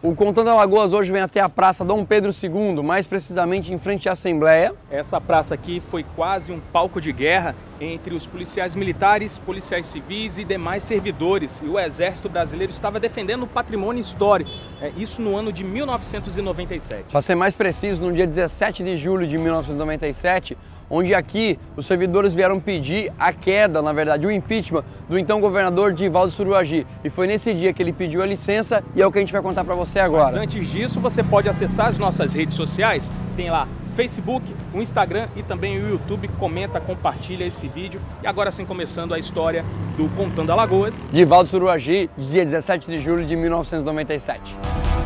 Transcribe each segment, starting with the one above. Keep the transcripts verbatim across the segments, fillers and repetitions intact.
O Contando Alagoas hoje vem até a Praça Dom Pedro segundo, mais precisamente em frente à Assembleia. Essa praça aqui foi quase um palco de guerra entre os policiais militares, policiais civis e demais servidores. E o Exército Brasileiro estava defendendo o patrimônio histórico, é, isso no ano de mil novecentos e noventa e sete. Para ser mais preciso, no dia dezessete de julho de mil novecentos e noventa e sete, onde aqui os servidores vieram pedir a queda, na verdade, o impeachment do então governador Divaldo Suruagi. E foi nesse dia que ele pediu a licença e é o que a gente vai contar para você agora. Mas antes disso, você pode acessar as nossas redes sociais, tem lá Facebook, o Instagram e também o YouTube. Comenta, compartilha esse vídeo. E agora sim, começando a história do Contando Alagoas. Divaldo Suruagi, dia dezessete de julho de mil novecentos e noventa e sete.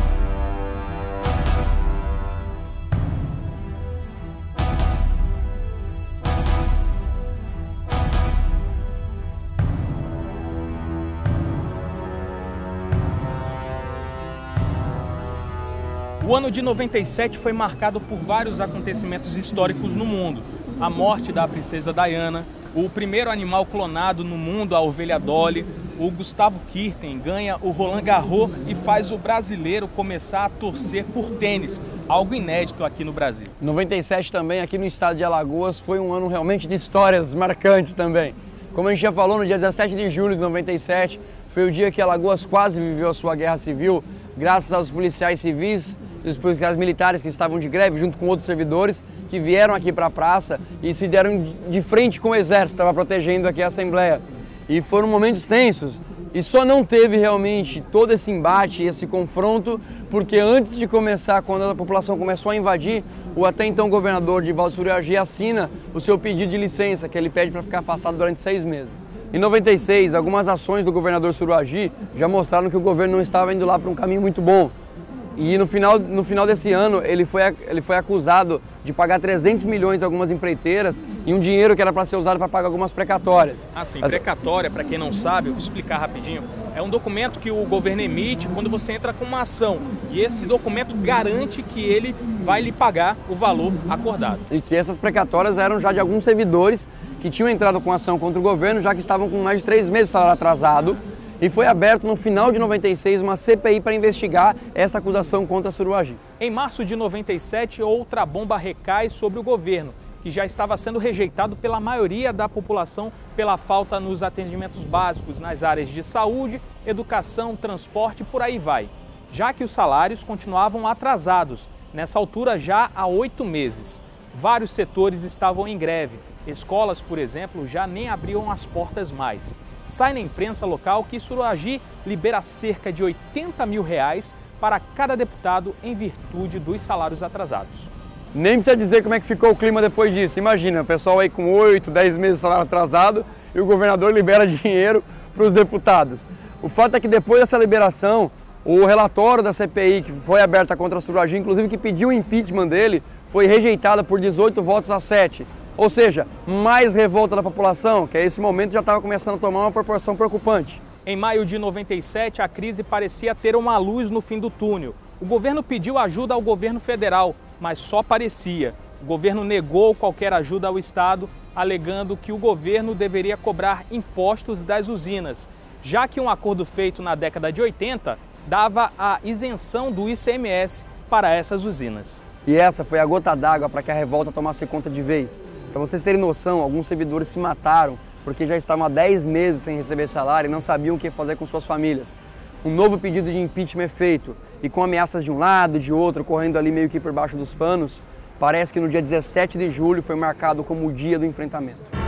O ano de noventa e sete foi marcado por vários acontecimentos históricos no mundo. A morte da princesa Diana, o primeiro animal clonado no mundo, a ovelha Dolly, o Gustavo Kirten ganha o Roland Garros e faz o brasileiro começar a torcer por tênis, algo inédito aqui no Brasil. noventa e sete também, aqui no estado de Alagoas, foi um ano realmente de histórias marcantes também. Como a gente já falou, no dia dezessete de julho de noventa e sete, foi o dia que Alagoas quase viveu a sua guerra civil, graças aos policiais civis, os policiais militares que estavam de greve junto com outros servidores que vieram aqui para a praça e se deram de frente com o exército, estava protegendo aqui a Assembleia. E foram momentos tensos e só não teve realmente todo esse embate, esse confronto, porque antes de começar, quando a população começou a invadir, o até então governador Divaldo Suruagi assina o seu pedido de licença, que ele pede para ficar afastado durante seis meses. Em noventa e seis, algumas ações do governador Suruagi já mostraram que o governo não estava indo lá para um caminho muito bom. E no final, no final desse ano, ele foi, ele foi acusado de pagar trezentos milhões a algumas empreiteiras e um dinheiro que era para ser usado para pagar algumas precatórias. Ah, sim. As... Precatória, para quem não sabe, eu vou explicar rapidinho, é um documento que o governo emite quando você entra com uma ação. E esse documento garante que ele vai lhe pagar o valor acordado. E essas precatórias eram já de alguns servidores que tinham entrado com ação contra o governo, já que estavam com mais de três meses de salário atrasado. E foi aberto no final de noventa e seis uma C P I para investigar essa acusação contra Suruagi. Em março de noventa e sete, outra bomba recai sobre o governo, que já estava sendo rejeitado pela maioria da população pela falta nos atendimentos básicos nas áreas de saúde, educação, transporte e por aí vai, já que os salários continuavam atrasados, nessa altura já há oito meses. Vários setores estavam em greve, escolas, por exemplo, já nem abriam as portas mais. Sai na imprensa local que Suruagi libera cerca de oitenta mil reais para cada deputado em virtude dos salários atrasados. Nem precisa dizer como é que ficou o clima depois disso. Imagina, o pessoal aí com oito, dez meses de salário atrasado e o governador libera dinheiro para os deputados. O fato é que depois dessa liberação, o relatório da C P I que foi aberta contra Suruagi, inclusive que pediu o impeachment dele, foi rejeitado por dezoito votos a sete. Ou seja, mais revolta da população, que a esse momento já estava começando a tomar uma proporção preocupante. Em maio de noventa e sete, a crise parecia ter uma luz no fim do túnel. O governo pediu ajuda ao governo federal, mas só parecia. O governo negou qualquer ajuda ao Estado, alegando que o governo deveria cobrar impostos das usinas, já que um acordo feito na década de oitenta dava a isenção do I C M S para essas usinas. E essa foi a gota d'água para que a revolta tomasse conta de vez. Para vocês terem noção, alguns servidores se mataram porque já estavam há dez meses sem receber salário e não sabiam o que fazer com suas famílias. Um novo pedido de impeachment é feito e com ameaças de um lado, de outro, correndo ali meio que por baixo dos panos, parece que no dia dezessete de julho foi marcado como o dia do enfrentamento.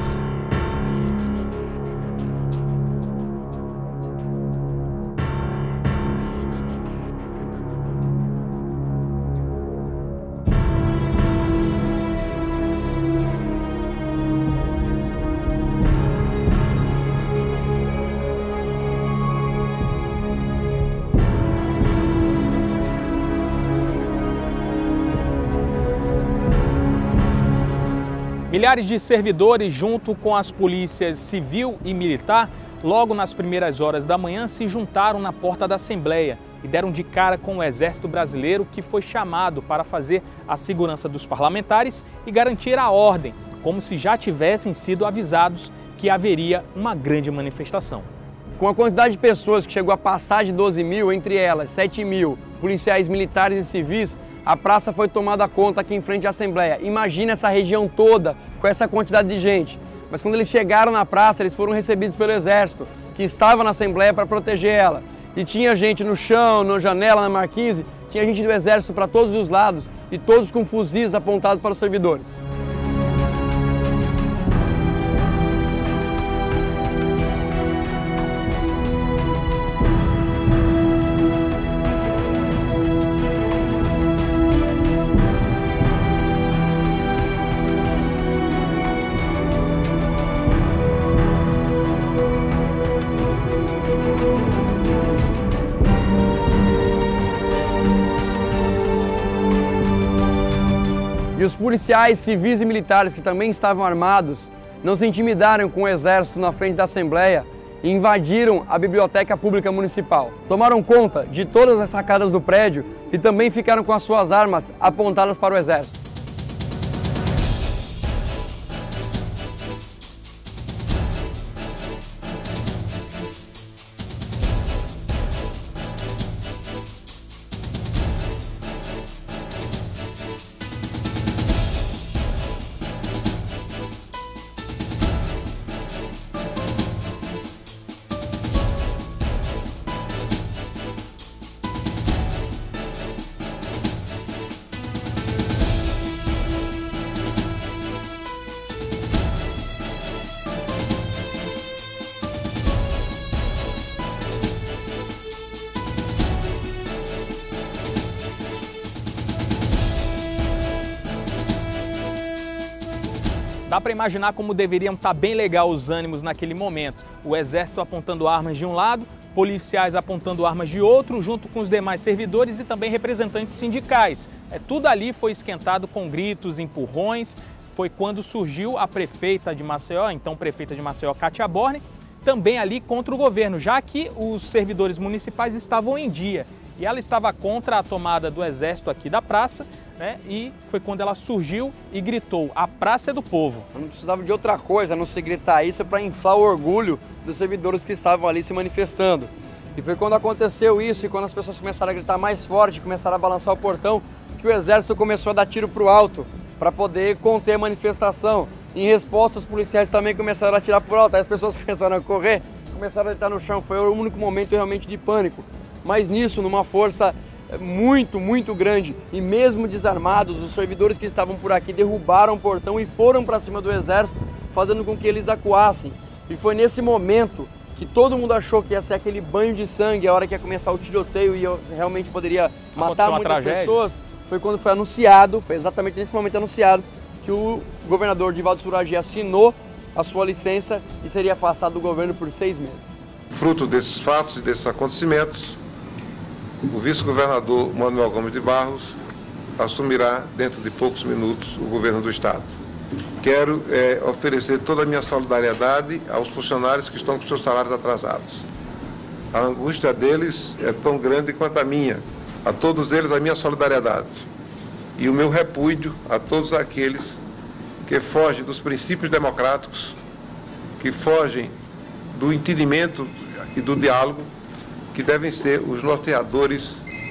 Milhares de servidores, junto com as polícias civil e militar, logo nas primeiras horas da manhã se juntaram na porta da Assembleia e deram de cara com o Exército Brasileiro, que foi chamado para fazer a segurança dos parlamentares e garantir a ordem, como se já tivessem sido avisados que haveria uma grande manifestação. Com a quantidade de pessoas que chegou a passar de doze mil, entre elas sete mil policiais militares e civis, a praça foi tomada conta aqui em frente à Assembleia. Imagina essa região toda com essa quantidade de gente. Mas quando eles chegaram na praça, eles foram recebidos pelo Exército, que estava na Assembleia para proteger ela. E tinha gente no chão, na janela, na marquise, tinha gente do Exército para todos os lados e todos com fuzis apontados para os servidores. E os policiais civis e militares que também estavam armados não se intimidaram com o Exército na frente da Assembleia e invadiram a Biblioteca Pública Municipal. Tomaram conta de todas as sacadas do prédio e também ficaram com as suas armas apontadas para o Exército. Dá para imaginar como deveriam estar bem legal os ânimos naquele momento. O Exército apontando armas de um lado, policiais apontando armas de outro, junto com os demais servidores e também representantes sindicais. É, tudo ali foi esquentado com gritos, empurrões. Foi quando surgiu a prefeita de Maceió, então prefeita de Maceió, Kátia Borne, também ali contra o governo, já que os servidores municipais estavam em dia. E ela estava contra a tomada do Exército aqui da praça, né? E foi quando ela surgiu e gritou: a praça é do povo. Eu não precisava de outra coisa, a não se gritar isso para inflar o orgulho dos servidores que estavam ali se manifestando. E foi quando aconteceu isso e quando as pessoas começaram a gritar mais forte, começaram a balançar o portão, que o Exército começou a dar tiro para o alto para poder conter a manifestação. Em resposta, os policiais também começaram a atirar para o alto, aí as pessoas começaram a correr, começaram a deitar no chão. Foi o único momento realmente de pânico. Mas nisso, numa força muito, muito grande, e mesmo desarmados, os servidores que estavam por aqui derrubaram o portão e foram para cima do Exército, fazendo com que eles acuassem. E foi nesse momento que todo mundo achou que ia ser aquele banho de sangue, a hora que ia começar o tiroteio e eu realmente poderia matar muitas pessoas. Foi quando foi anunciado, foi exatamente nesse momento anunciado, que o governador Divaldo Suragi assinou a sua licença e seria afastado do governo por seis meses. Fruto desses fatos e desses acontecimentos, o vice-governador Manuel Gomes de Barros assumirá dentro de poucos minutos o governo do Estado. Quero é, oferecer toda a minha solidariedade aos funcionários que estão com seus salários atrasados. A angústia deles é tão grande quanto a minha. A todos eles a minha solidariedade e o meu repúdio a todos aqueles que fogem dos princípios democráticos, que fogem do entendimento e do diálogo, que devem ser os norteadores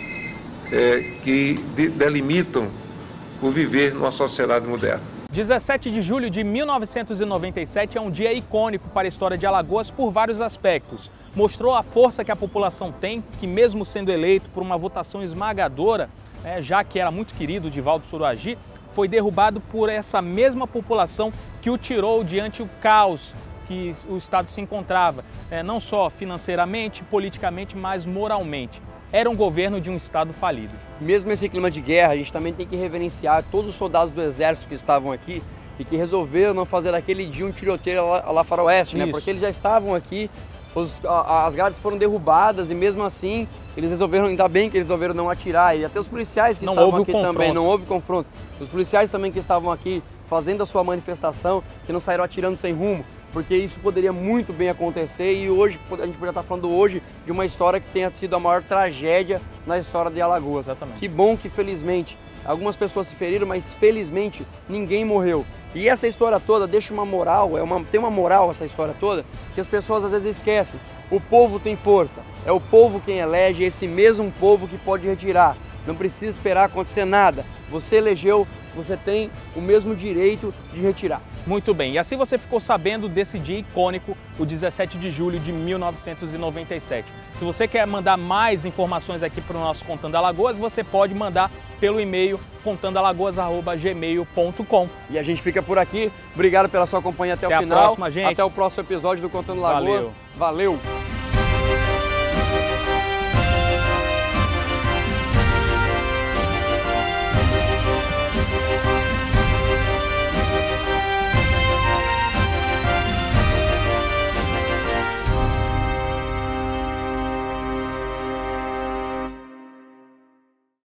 é, que de, delimitam o viver numa sociedade moderna. dezessete de julho de mil novecentos e noventa e sete é um dia icônico para a história de Alagoas por vários aspectos. Mostrou a força que a população tem, que mesmo sendo eleito por uma votação esmagadora, é, já que era muito querido Divaldo Suragi, foi derrubado por essa mesma população que o tirou diante do caos que o Estado se encontrava, é, não só financeiramente, politicamente, mas moralmente. Era um governo de um Estado falido. Mesmo nesse clima de guerra, a gente também tem que reverenciar todos os soldados do Exército que estavam aqui e que resolveram não fazer aquele dia um tiroteio lá, lá faroeste, né? Porque eles já estavam aqui, os, a, as grades foram derrubadas e mesmo assim eles resolveram, ainda bem que eles resolveram não atirar. E até os policiais que não estavam aqui confronto. também, não houve confronto. Os policiais também que estavam aqui fazendo a sua manifestação, que não saíram atirando sem rumo, porque isso poderia muito bem acontecer e hoje, a gente poderia estar falando hoje de uma história que tenha sido a maior tragédia na história de Alagoas. Exatamente. Que bom que felizmente algumas pessoas se feriram, mas felizmente ninguém morreu. E essa história toda deixa uma moral, é uma, tem uma moral essa história toda, que as pessoas às vezes esquecem. O povo tem força, é o povo quem elege, é esse mesmo povo que pode retirar. Não precisa esperar acontecer nada. Você elegeu, você tem o mesmo direito de retirar. Muito bem, e assim você ficou sabendo desse dia icônico, o dezessete de julho de mil novecentos e noventa e sete. Se você quer mandar mais informações aqui para o nosso Contando Alagoas, você pode mandar pelo e-mail contando alagoas arroba gmail ponto com. E a gente fica por aqui. Obrigado pela sua companhia até, até o final. Até a próxima, gente. Até o próximo episódio do Contando Alagoas. Valeu. Valeu.